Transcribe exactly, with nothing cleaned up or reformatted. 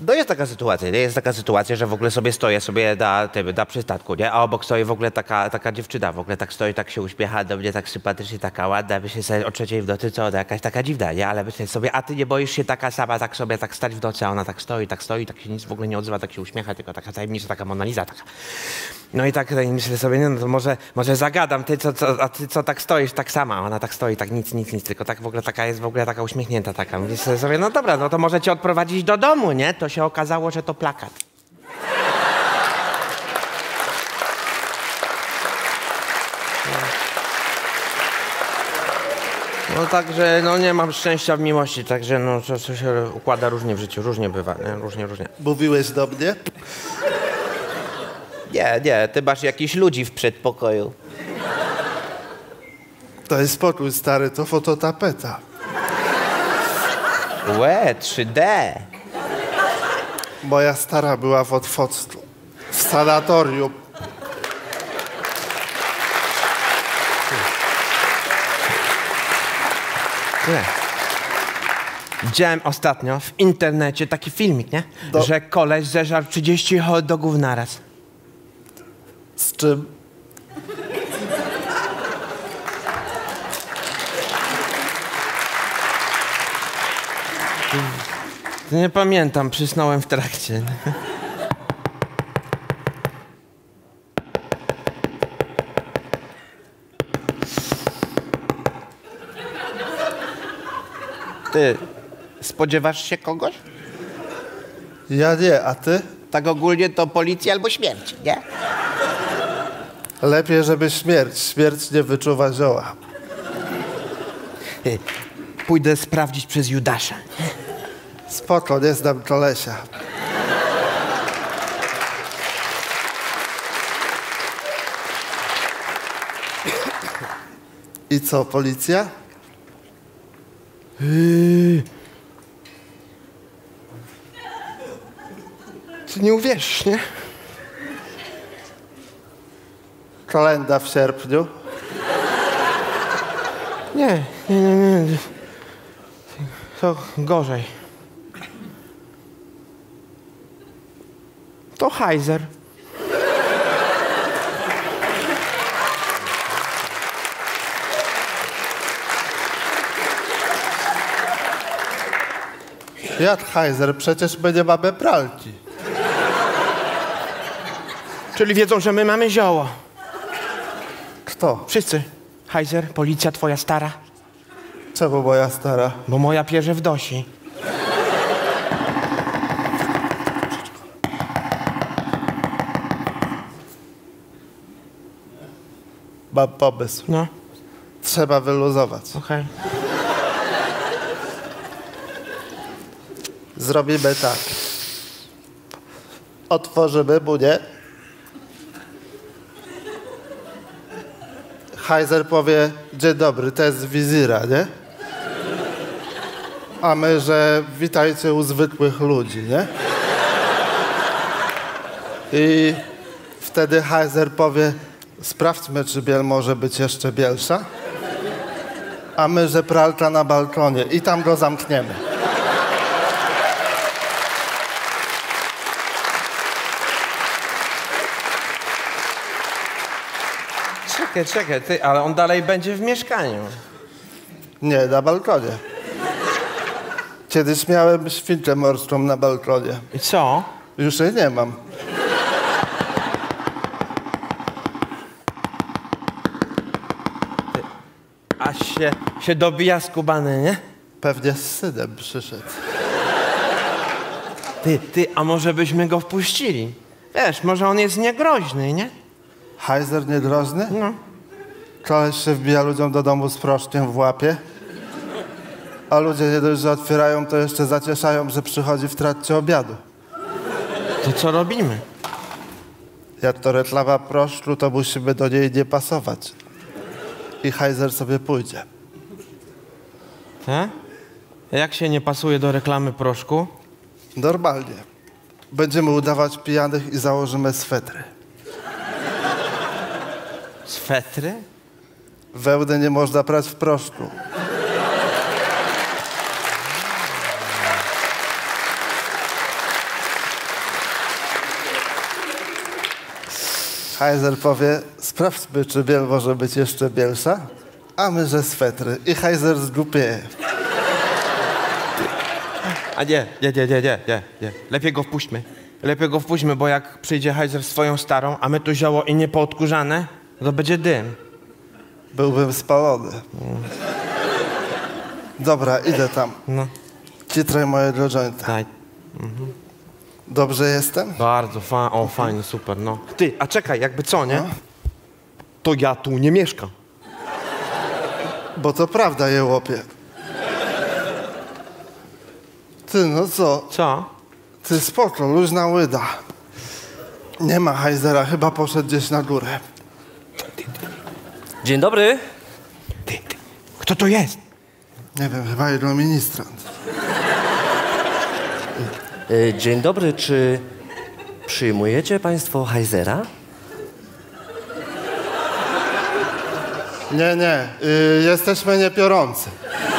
No jest taka sytuacja, nie? Jest taka sytuacja, że w ogóle sobie stoję sobie na, tym, na przystatku, nie? A obok stoi w ogóle taka, taka dziewczyna, w ogóle tak stoi, tak się uśmiecha do mnie, tak sympatycznie, taka ładna, myślę sobie o trzeciej w nocy, co ona jakaś taka dziwna, nie? Ale myślę sobie, a ty nie boisz się taka sama, tak sobie, tak stać w nocy, a ona tak stoi, tak stoi, tak się nic w ogóle nie odzywa, tak się uśmiecha, tylko taka tajemnicza, taka Mona Lisa taka. No i tak myślę sobie, nie, no to może, może zagadam, ty co, co, a ty co tak stoisz tak sama, ona tak stoi, tak nic, nic, nic, tylko tak w ogóle taka jest w ogóle taka uśmiechnięta taka. Myślę sobie, no dobra, no to może cię odprowadzić do domu, nie? To się okazało, że to plakat. No także, no nie mam szczęścia w miłości, także no to, to się układa różnie w życiu, różnie bywa, nie? Różnie, różnie. Mówiłeś do mnie? Nie, nie, ty masz jakichś ludzi w przedpokoju. To jest spokój, stary, to fototapeta. Łe, trzy D. Moja stara była w odwodstwie, w sanatorium. Nie. Widziałem ostatnio w internecie taki filmik, nie? Do... Że koleś zeżarł trzydzieści hot dogów naraz. Z czym? Nie pamiętam, przysnąłem w trakcie. Ty, spodziewasz się kogoś? Ja nie, a ty? Tak ogólnie to policja albo śmierć, nie? Lepiej, żeby śmierć. Śmierć nie wyczuwa zioła. Ty, pójdę sprawdzić przez Judasza. Spoko, nie znam kolesia. I co, policja? Yy... Ty nie uwierzysz, nie? Kolenda w sierpniu? Nie, nie, nie, nie. To gorzej. To Heiser. Jak Heiser? Przecież my nie mamy pralki. Czyli wiedzą, że my mamy zioło. Kto? Wszyscy. Heiser, policja twoja stara. Czemu moja stara? Bo moja pierze w dosi. Mam pomysł. No, Trzeba wyluzować. okej. Okay. Zrobimy tak. Otworzymy mu, nie? Heiser powie, dzień dobry, to jest wizira, nie? A my, że witajcie u zwykłych ludzi, nie? I wtedy Heiser powie, sprawdźmy, czy biel może być jeszcze bielsza. A my, że pralka na balkonie i tam go zamkniemy. Czekaj, czekaj, ty, ale on dalej będzie w mieszkaniu. Nie, na balkonie. Kiedyś miałem świnkę morską na balkonie. I co? Już jej nie mam. Ty, a się, się dobija skubany, nie? Pewnie z synem przyszedł. Ty, ty, a może byśmy go wpuścili? Wiesz, może on jest niegroźny, nie? Heiser niegroźny? No. Koleś się wbija ludziom do domu z proszkiem w łapie. A ludzie nie dość, że otwierają, to jeszcze zacieszają, że przychodzi w trakcie obiadu. To co robimy? Jak to reklama proszku, to musimy do niej nie pasować. I Heiser sobie pójdzie. Tak? Jak się nie pasuje do reklamy proszku? Normalnie. Będziemy udawać pijanych i założymy swetry. Swetry? Wełny nie można prać w proszku. Heiser powie, sprawdźmy, czy biel może być jeszcze bielsza, a my, że swetry. I Heiser zgłupieje. A nie, nie, nie, nie, nie, nie, nie. Lepiej go wpuśćmy. Lepiej go wpuśćmy, bo jak przyjdzie Heiser swoją starą, a my tu zioło i nie poodkurzane, to będzie dym. Byłbym spalony. Mm. Dobra, idę tam. No, Citraj mojego jointa. daj. Dobrze jestem? Bardzo fa o, fajnie, super, no. Ty, a czekaj, jakby co, nie? No. To ja tu nie mieszkam. Bo to prawda, jełopie. Ty, no co? Co? Ty spoko, luźna łyda. Nie ma Heisera, chyba poszedł gdzieś na górę. Dzień dobry. Ty, ty. Kto to jest? Nie wiem, chyba jego ministrant. E, Dzień dobry, czy przyjmujecie państwo Heisera? Nie, nie, y, jesteśmy niepiorący.